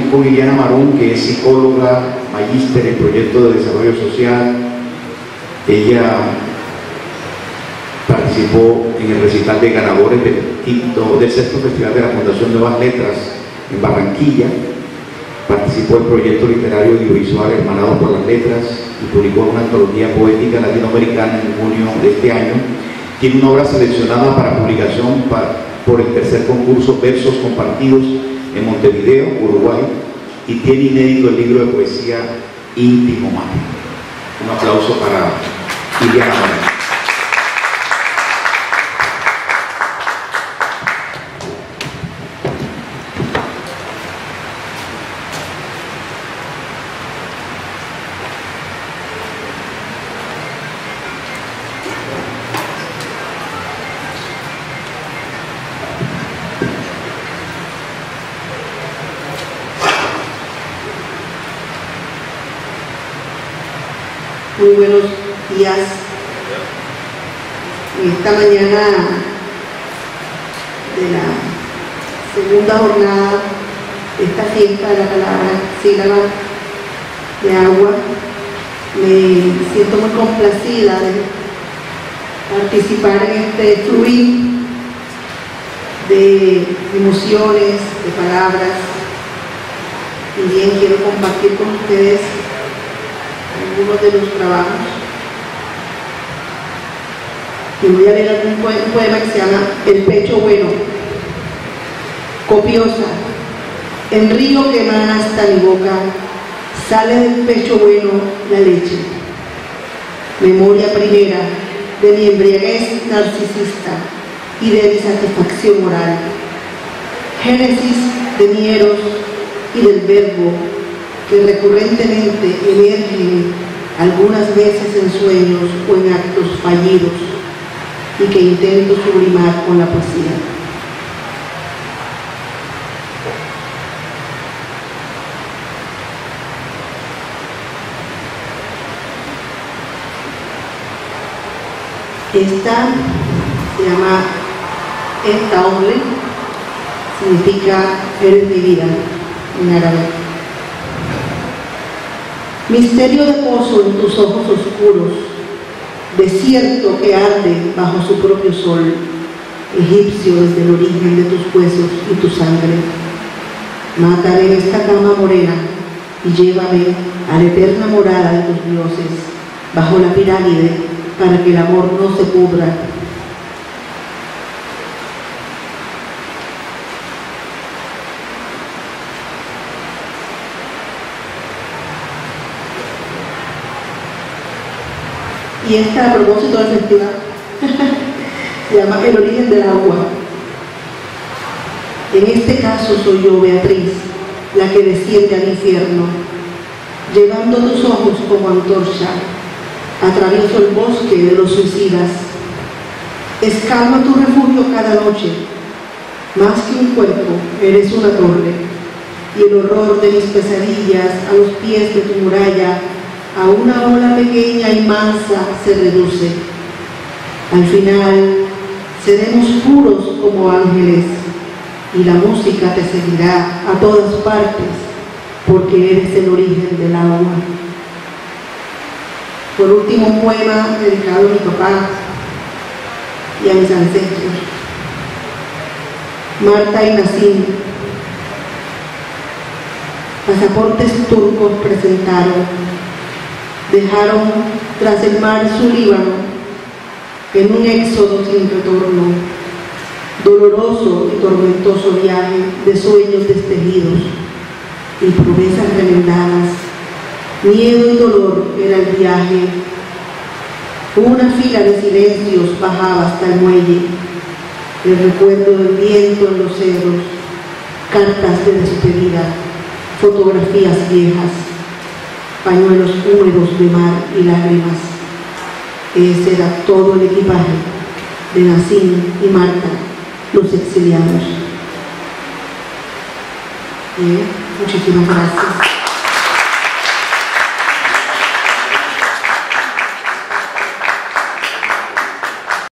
con Liliana Marón, que es psicóloga, magíster en proyectos de desarrollo social. Ella participó en el recital de ganadores del sexto Festival de la Fundación Nuevas Letras en Barranquilla. Participó en proyectos literarios audiovisual Hermanados por las Letras y publicó una antología poética latinoamericana en junio de este año. Tiene una obra seleccionada para publicación por el tercer concurso Versos Compartidos en Montevideo, Uruguay, y tiene inédito el libro de poesía Íntimo Mágico. Un aplauso para Liliana Marón. Muy buenos días. En esta mañana de la segunda jornada de esta fiesta de la palabra sílaba de agua, me siento muy complacida de participar en este fluir de emociones, de palabras, y bien quiero compartir con ustedes algunos de los trabajos. Y voy a leer un poema que se llama El pecho bueno. Copiosa, en río que emana hasta mi boca, sale del pecho bueno la leche. Memoria primera de mi embriaguez narcisista y de mi satisfacción moral. Génesis de mi eros y del verbo que recurrentemente emergen algunas veces en sueños o en actos fallidos y que intento sublimar con la poesía. Esta se llama Esta Hombre, significa eres mi vida en árabe. Misterio de pozo en tus ojos oscuros, desierto que arde bajo su propio sol, egipcio desde el origen de tus huesos y tu sangre. Mátame en esta cama morena y llévame a la eterna morada de tus dioses, bajo la pirámide, para que el amor no se pudra. Y esta, a propósito del festival, se llama El origen del agua. En este caso soy yo, Beatriz, la que desciende al infierno, llevando tus ojos como antorcha. Atravieso el bosque de los suicidas. Escalvo tu refugio cada noche. Más que un cuerpo, eres una torre. Y el horror de mis pesadillas a los pies de tu muralla, a una ola pequeña y mansa se reduce. Al final, seremos puros como ángeles, y la música te seguirá a todas partes, porque eres el origen del agua. Por último, un poema dedicado a mi papá y a mis ancestros. Marta y Nassim. Pasaportes turcos presentaron. Dejaron tras el mar su Líbano en un éxodo sin retorno, doloroso y tormentoso viaje de sueños destejidos y promesas remendadas. Miedo y dolor era el viaje. Una fila de silencios bajaba hasta el muelle, el recuerdo del viento en los cerros, cartas de despedida, fotografías viejas, pañuelos húmedos de mar y lágrimas. Ese era todo el equipaje de Nassim y Marta, los exiliados. Bien, muchísimas gracias.